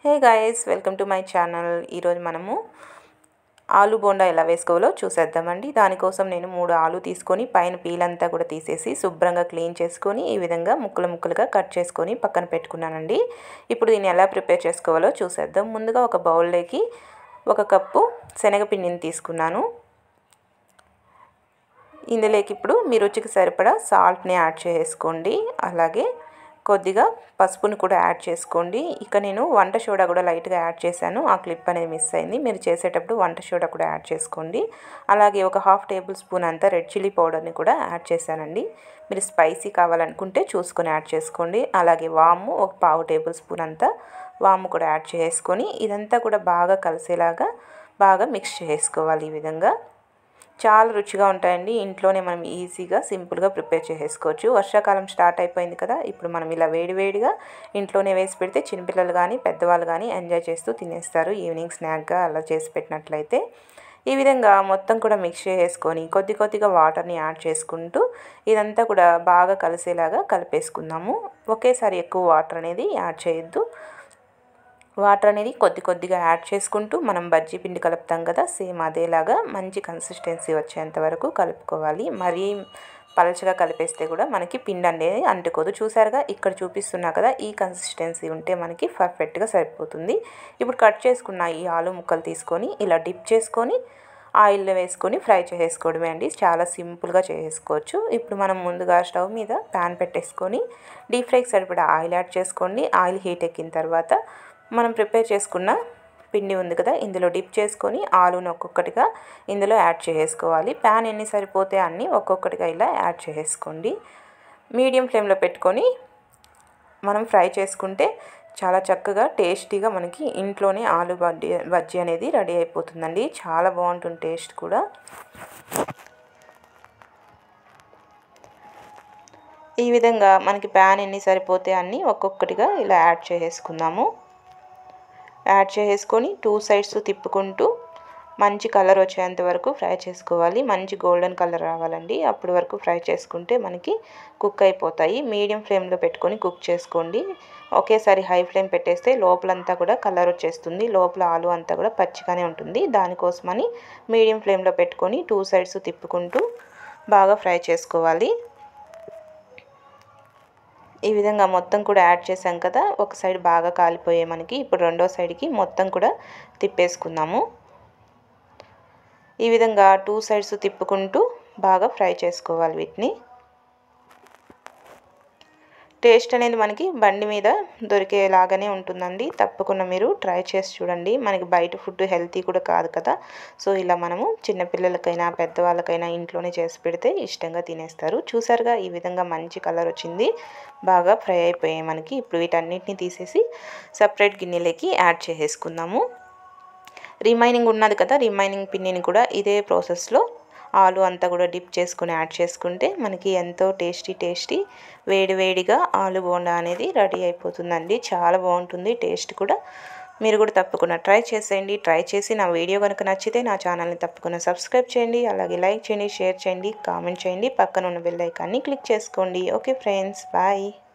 Hey guys, welcome to my channel. ఈరోజు మనము ఆలు బోండా ఎలా వేసుకోవాలో చూసేద్దామండి. దానికోసం నేను 3 ఆలు తీసుకొని పైన పీల్ అంతా కూడా తీసేసి శుభ్రంగా క్లీన్ చేసుకొని ఈ విధంగా ముక్కలుగా కట్ చేసుకొని పక్కన పెట్టుకున్నానండి. ఇప్పుడు దీన్ని ఎలా ప్రిపేర్ చేసుకోవాలో చూసేద్దాం. ముందుగా ఒక బౌల్లోకి 1 కప్పు శనగపిండిని తీసుకున్నాను. ఇందులోకి ఇప్పుడు మీ రుచికి సరిపడా సాల్ట్ని యాడ్ చేసుకోండి. అలాగే కొద్దిగా పసుపుని కూడా యాడ్ చేసుకోండి. ఇక నేను వంట సోడా కూడా లైట్గా యాడ్ చేశాను. ఆ క్లిప్ అనేది మిస్ అయింది. మీరు చేసేటప్పుడు వంట సోడా కూడా యాడ్ చేసుకోండి. అలాగే ఒక 1/2 టేబుల్ స్పూన్ అంతా రెడ్ చిల్లీ పౌడర్ని కూడా యాడ్ చేశానండి. మీరు స్పైసీ కావాలనుకుంటే చూసుకొని యాడ్ చేసుకోండి. అలాగే వాము ఒక 1/2 టేబుల్ స్పూన్ అంతా వాము కూడా యాడ్ చేసుకొని ఇదంతా కూడా బాగా కలిసేలాగా బాగా మిక్స్ చేసుకోవాలి. ఈ విధంగా చాలా రుచిగా ఉంటాయండి. ఇంట్లోనే మనం ఈజీగా సింపుల్గా ప్రిపేర్ చేసుకోవచ్చు. వర్షాకాలం స్టార్ట్ అయిపోయింది కదా, ఇప్పుడు మనం ఇలా వేడివేడిగా ఇంట్లోనే వేసి పెడితే చిన్నపిల్లలు కానీ పెద్దవాళ్ళు కానీ ఎంజాయ్ చేస్తూ తినేస్తారు. ఈవినింగ్ స్నాక్గా అలా చేసి పెట్టినట్లయితే ఈ విధంగా మొత్తం కూడా మిక్స్ చేసుకొని కొద్దిగా వాటర్ని యాడ్ చేసుకుంటూ ఇదంతా కూడా బాగా కలిసేలాగా కలిపేసుకుందాము. ఒకేసారి ఎక్కువ వాటర్ అనేది యాడ్ చేయొద్దు. వాటర్ అనేది కొద్దిగా యాడ్ చేసుకుంటూ మనం బజ్జీ పిండి కలుపుతాం కదా, సేమ్ అదేలాగా మంచి కన్సిస్టెన్సీ వచ్చేంత వరకు కలుపుకోవాలి. మరీ పలచగా కలిపేస్తే కూడా మనకి పిండి అనేది అంటుకోదు. చూసారుగా, ఇక్కడ చూపిస్తున్నా కదా, ఈ కన్సిస్టెన్సీ ఉంటే మనకి పర్ఫెక్ట్గా సరిపోతుంది. ఇప్పుడు కట్ చేసుకున్న ఈ ఆలు ముక్కలు తీసుకొని ఇలా డిప్ చేసుకొని ఆయిల్లో వేసుకొని ఫ్రై చేసుకోవడమే అండి. చాలా సింపుల్గా చేసుకోవచ్చు. ఇప్పుడు మనం ముందుగా స్టవ్ మీద ప్యాన్ పెట్టేసుకొని డీప్ ఫ్రైకి సరిపడా ఆయిల్ యాడ్ చేసుకోండి. ఆయిల్ హీట్ ఎక్కిన తర్వాత మనం ప్రిపేర్ చేసుకున్న పిండి ఉంది కదా, ఇందులో డిప్ చేసుకొని ఆలును ఒక్కొక్కటిగా ఇందులో యాడ్ చేసుకోవాలి. ప్యాన్ ఎన్ని సరిపోతే అన్ని ఒక్కొక్కటిగా ఇలా యాడ్ చేసుకోండి. మీడియం ఫ్లేమ్లో పెట్టుకొని మనం ఫ్రై చేసుకుంటే చాలా చక్కగా టేస్టీగా మనకి ఇంట్లోనే ఆలు బజ్జీ అనేది రెడీ అయిపోతుందండి. చాలా బాగుంటుంది టేస్ట్ కూడా. ఈ విధంగా మనకి ప్యాన్ ఎన్ని సరిపోతే అన్ని ఒక్కొక్కటిగా ఇలా యాడ్ చేసుకుందాము. యాడ్ చేసుకొని 2 సైడ్స్ తిప్పుకుంటూ మంచి కలర్ వచ్చేంత వరకు ఫ్రై చేసుకోవాలి. మంచి గోల్డెన్ కలర్ రావాలండి. అప్పటి వరకు ఫ్రై చేసుకుంటే మనకి కుక్ అయిపోతాయి. మీడియం ఫ్లేమ్లో పెట్టుకొని కుక్ చేసుకోండి. ఒకేసారి హై ఫ్లేమ్ పెట్టేస్తే లోపలంతా కూడా కలర్ వచ్చేస్తుంది. లోపల ఆలు అంతా కూడా పచ్చిగానే ఉంటుంది. దానికోసమని మీడియం ఫ్లేమ్లో పెట్టుకొని 2 సైడ్స్ తిప్పుకుంటూ బాగా ఫ్రై చేసుకోవాలి. ఈ విధంగా మొత్తం కూడా యాడ్ చేసాం కదా, ఒక సైడ్ బాగా కాలిపోయే మనకి. ఇప్పుడు రెండో సైడ్కి మొత్తం కూడా తిప్పేసుకుందాము. ఈ విధంగా 2 సైడ్స్ తిప్పుకుంటూ బాగా ఫ్రై చేసుకోవాలి వీటిని. టేస్ట్ అనేది మనకి బండి మీద దొరికేలాగానే ఉంటుందండి. తప్పకుండా మీరు ట్రై చేసి చూడండి. మనకి బయట ఫుడ్ హెల్తీ కూడా కాదు కదా, సో ఇలా మనము చిన్నపిల్లలకైనా పెద్దవాళ్ళకైనా ఇంట్లోనే చేసి పెడితే ఇష్టంగా తినేస్తారు. చూసారుగా, ఈ విధంగా మంచి కలర్ వచ్చింది. బాగా ఫ్రై అయిపోయాయి మనకి. ఇప్పుడు వీటన్నిటిని తీసేసి సపరేట్ గిన్నెలోకి యాడ్ చేసుకుందాము. రిమైనింగ్ ఉన్నది కదా, రిమైనింగ్ పిండిని కూడా ఇదే ప్రాసెస్లో ఆలు అంతా కూడా డిప్ చేసుకుని యాడ్ చేసుకుంటే మనకి ఎంతో టేస్టీ వేడివేడిగా ఆలు బోండా అనేది రెడీ అయిపోతుందండి. చాలా బాగుంటుంది టేస్ట్ కూడా. మీరు కూడా తప్పకుండా ట్రై చేసేయండి. ట్రై చేసి నా వీడియో కనుక నచ్చితే నా ఛానల్ని తప్పకుండా సబ్స్క్రైబ్ చేయండి. అలాగే లైక్ చేయండి, షేర్ చేయండి, కామెంట్ చేయండి. పక్కన ఉన్న బెల్ ఐకాన్ని క్లిక్ చేసుకోండి. Okay friends, bye.